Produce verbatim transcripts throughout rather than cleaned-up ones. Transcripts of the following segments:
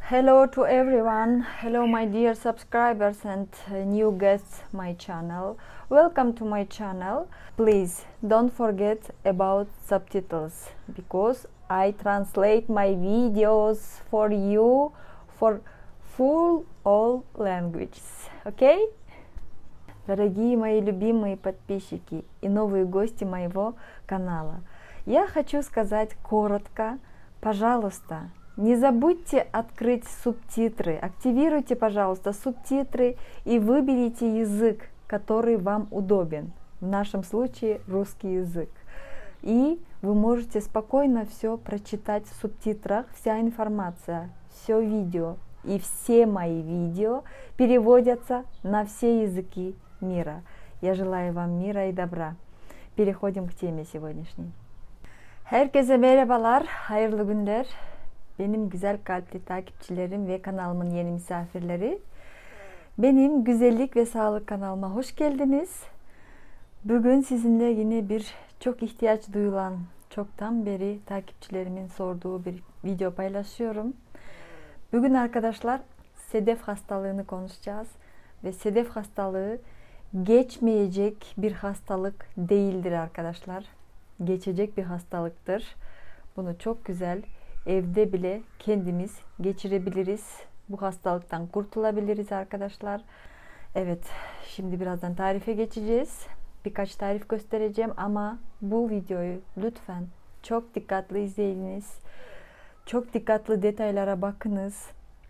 Hello to everyone. Hello my dear subscribers and uh, new guests my channel. Welcome to my channel. Please don't forget about subtitles because I translate my videos for you for full all languages. Okay? Дорогие мои любимые подписчики и новые гости моего канала. Я хочу сказать коротко, пожалуйста, не забудьте открыть субтитры, активируйте, пожалуйста, субтитры и выберите язык, который вам удобен. В нашем случае русский язык. И вы можете спокойно все прочитать в субтитрах, вся информация, все видео и все мои видео переводятся на все языки мира. Я желаю вам мира и добра. Переходим к теме сегодняшней. Herkese merhabalar, hayırlı günler. Benim güzel kalpli takipçilerim ve kanalımın yeni misafirleri. Benim güzellik ve sağlık kanalıma hoş geldiniz. Bugün sizinle yine bir çok ihtiyaç duyulan, çoktan beri takipçilerimin sorduğu bir video paylaşıyorum. Bugün arkadaşlar sedef hastalığını konuşacağız. Ve sedef hastalığı geçmeyecek bir hastalık değildir arkadaşlar. Geçecek bir hastalıktır. Bunu çok güzel evde bile kendimiz geçirebiliriz. Bu hastalıktan kurtulabiliriz arkadaşlar. Evet, şimdi birazdan tarife geçeceğiz. Birkaç tarif göstereceğim ama bu videoyu lütfen çok dikkatli izleyiniz. Çok dikkatli detaylara bakınız.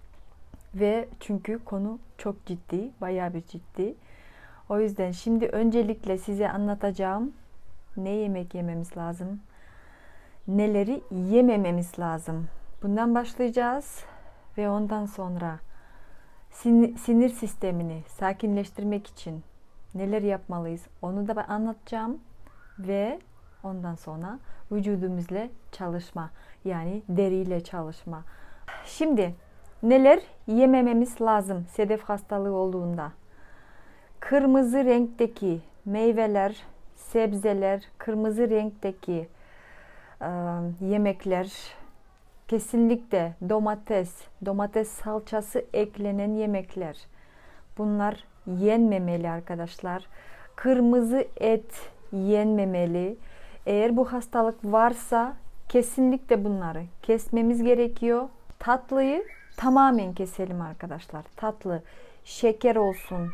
Ve çünkü konu çok ciddi, bayağı bir ciddi. O yüzden şimdi öncelikle size anlatacağım ne yemek yememiz lazım, neleri yemememiz lazım. Bundan başlayacağız ve ondan sonra sinir sistemini sakinleştirmek için neler yapmalıyız onu da ben anlatacağım ve ondan sonra vücudumuzla çalışma, yani deriyle çalışma. Şimdi neler yemememiz lazım sedef hastalığı olduğunda? Kırmızı renkteki meyveler, sebzeler, kırmızı renkteki e, yemekler, kesinlikle domates, domates salçası eklenen yemekler. Bunlar yenmemeli arkadaşlar. Kırmızı et yenmemeli. Eğer bu hastalık varsa kesinlikle bunları kesmemiz gerekiyor. Tatlıyı tamamen keselim arkadaşlar. Tatlı, şeker olsun,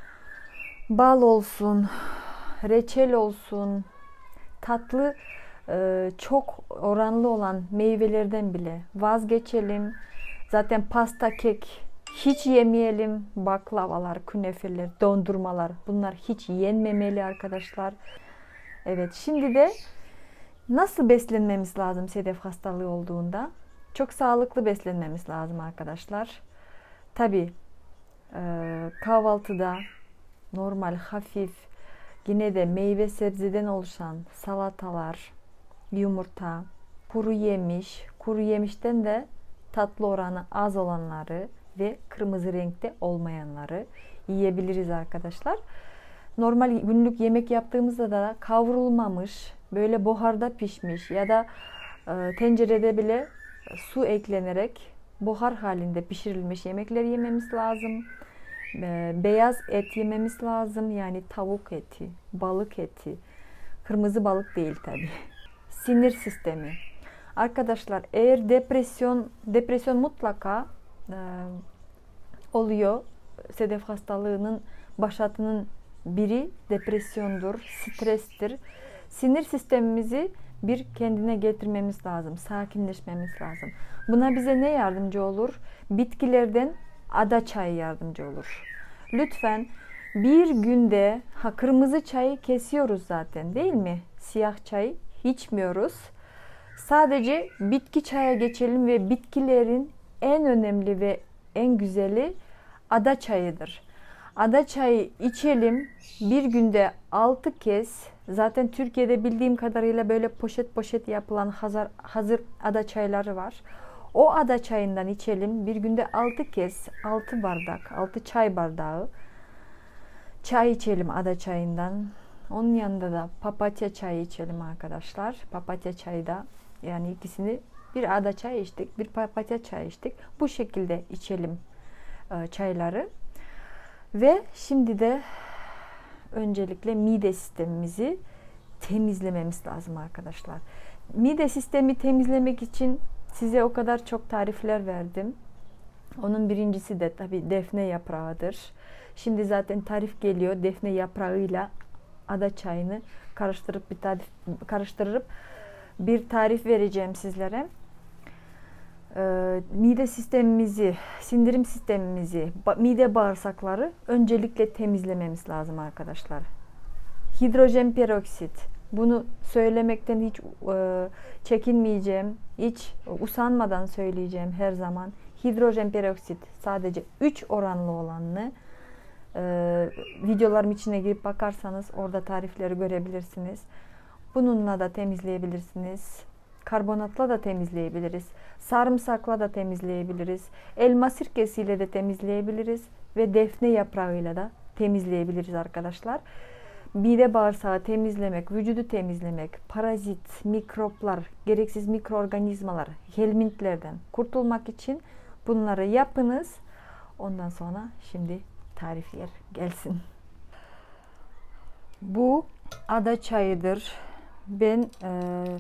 bal olsun, reçel olsun, tatlı e, çok oranlı olan meyvelerden bile vazgeçelim. Zaten pasta, kek hiç yemeyelim. Baklavalar, künefeler, dondurmalar bunlar hiç yenmemeli arkadaşlar. Evet, şimdi de nasıl beslenmemiz lazım sedef hastalığı olduğunda? Çok sağlıklı beslenmemiz lazım arkadaşlar. Tabii e, kahvaltıda normal, hafif, yine de meyve sebzeden oluşan salatalar, yumurta, kuru yemiş, kuru yemişten de tatlı oranı az olanları ve kırmızı renkte olmayanları yiyebiliriz arkadaşlar. Normal günlük yemek yaptığımızda da kavrulmamış, böyle buharda pişmiş ya da e, tencerede bile su eklenerek buhar halinde pişirilmiş yemekler yememiz lazım. Beyaz et yememiz lazım, yani tavuk eti, balık eti, kırmızı balık değil tabi. Sinir sistemi. Arkadaşlar eğer depresyon, depresyon mutlaka e, oluyor. Sedef hastalığının başatının biri depresyondur, strestir. Sinir sistemimizi bir kendine getirmemiz lazım, sakinleşmemiz lazım. Buna bize ne yardımcı olur? Bitkilerden ada çayı yardımcı olur. Lütfen bir günde, ha kırmızı çayı kesiyoruz zaten değil mi? Siyah çayı içmiyoruz. Sadece bitki çaya geçelim ve bitkilerin en önemli ve en güzeli ada çayıdır. Ada çayı içelim bir günde altı kez. Zaten Türkiye'de bildiğim kadarıyla böyle poşet poşet yapılan hazır, hazır ada çayları var. O ada çayından içelim bir günde altı kez, altı bardak, altı çay bardağı çay içelim ada çayından. Onun yanında da papatya çayı içelim arkadaşlar. Papatya çayı da, yani ikisini Bir ada çay içtik, bir papatya çay içtik. Bu şekilde içelim e, çayları. Ve şimdi de öncelikle mide sistemimizi temizlememiz lazım arkadaşlar. Mide sistemi temizlemek için size o kadar çok tarifler verdim. Onun birincisi de tabii defne yaprağıdır. Şimdi zaten tarif geliyor. Defne yaprağıyla ada çayını karıştırıp bir tarif karıştırıp bir tarif vereceğim sizlere. Ee, mide sistemimizi, sindirim sistemimizi, ba mide bağırsakları öncelikle temizlememiz lazım arkadaşlar. Hidrojen peroksit. Bunu söylemekten hiç e, çekinmeyeceğim. Hiç usanmadan söyleyeceğim her zaman. Hidrojen peroksit sadece üç oranlı olanını e, videolarım içine girip bakarsanız orada tarifleri görebilirsiniz. Bununla da temizleyebilirsiniz. Karbonatla da temizleyebiliriz. Sarımsakla da temizleyebiliriz. Elma sirkesiyle de temizleyebiliriz. Ve defne yaprağıyla da temizleyebiliriz arkadaşlar. Mide bağırsağı temizlemek, vücudu temizlemek, parazit, mikroplar, gereksiz mikroorganizmalar, helmintlerden kurtulmak için bunları yapınız. Ondan sonra şimdi tarifler gelsin. Bu ada çayıdır. Ben e,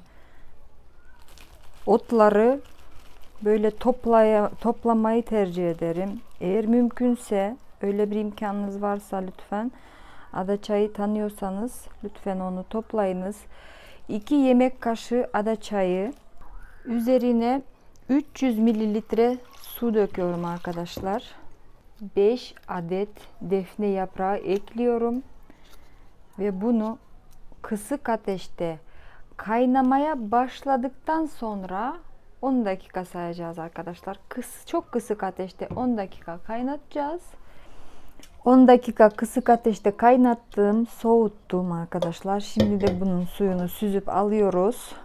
otları böyle toplaya, toplamayı tercih ederim. Eğer mümkünse, öyle bir imkanınız varsa lütfen ada çayı tanıyorsanız lütfen onu toplayınız. iki yemek kaşığı ada çayı, üzerine üç yüz mililitre su döküyorum arkadaşlar. beş adet defne yaprağı ekliyorum ve bunu kısık ateşte kaynamaya başladıktan sonra on dakika sayacağız arkadaşlar. Kıs, çok kısık ateşte on dakika kaynatacağız. on dakika kısık ateşte kaynattım, soğuttum arkadaşlar. Şimdi de bunun suyunu süzüp alıyoruz.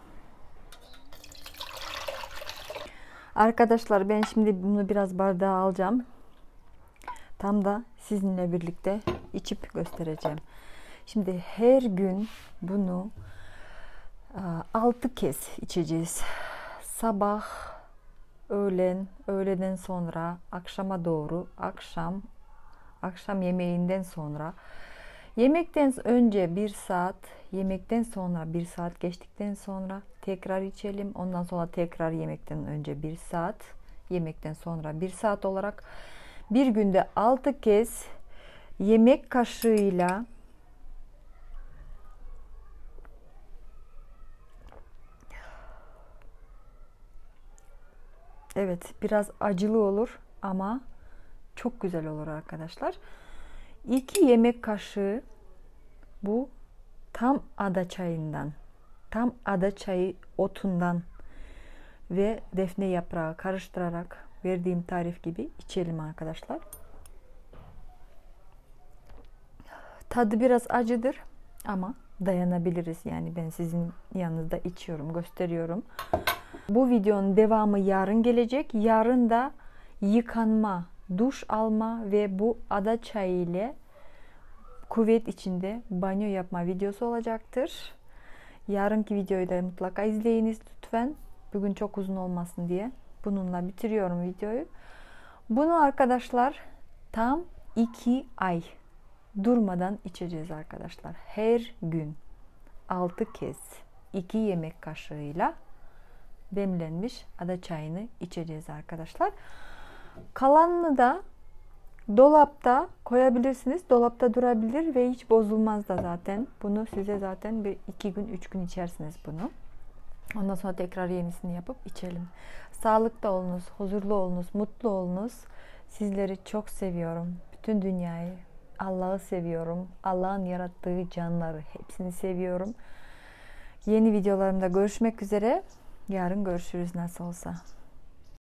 Arkadaşlar ben şimdi bunu biraz bardağa alacağım. Tam da sizinle birlikte içip göstereceğim. Şimdi her gün bunu altı kez içeceğiz. Sabah, öğlen, öğleden sonra, akşama doğru, akşam, akşam yemeğinden sonra, yemekten önce bir saat, yemekten sonra bir saat geçtikten sonra tekrar içelim. Ondan sonra tekrar yemekten önce bir saat, yemekten sonra bir saat olarak bir günde altı kez yemek kaşığıyla evet, biraz acılı olur ama çok güzel olur arkadaşlar. iki yemek kaşığı bu tam ada çayından, tam ada çayı otundan ve defne yaprağı karıştırarak verdiğim tarif gibi içelim arkadaşlar. Tadı biraz acıdır ama dayanabiliriz. Yani ben sizin yanınızda içiyorum, gösteriyorum. Bu videonun devamı yarın gelecek. Yarın da yıkanma, duş alma ve bu ada çayı ile kuvvet içinde banyo yapma videosu olacaktır. Yarınki videoyu da mutlaka izleyiniz lütfen. Bugün çok uzun olmasın diye. Bununla bitiriyorum videoyu. Bunu arkadaşlar tam iki ay durmadan içeceğiz arkadaşlar. Her gün altı kez iki yemek kaşığıyla demlenmiş ada çayını içeceğiz arkadaşlar. Kalanını da dolapta koyabilirsiniz. Dolapta durabilir ve hiç bozulmaz da zaten. Bunu size zaten bir iki gün, üç gün içersiniz bunu. Ondan sonra tekrar yenisini yapıp içelim. Sağlıklı olunuz, huzurlu olunuz, mutlu olunuz. Sizleri çok seviyorum. Bütün dünyayı, Allah'ı seviyorum. Allah'ın yarattığı canları hepsini seviyorum. Yeni videolarımda görüşmek üzere. Yarın görüşürüz nasıl olsa.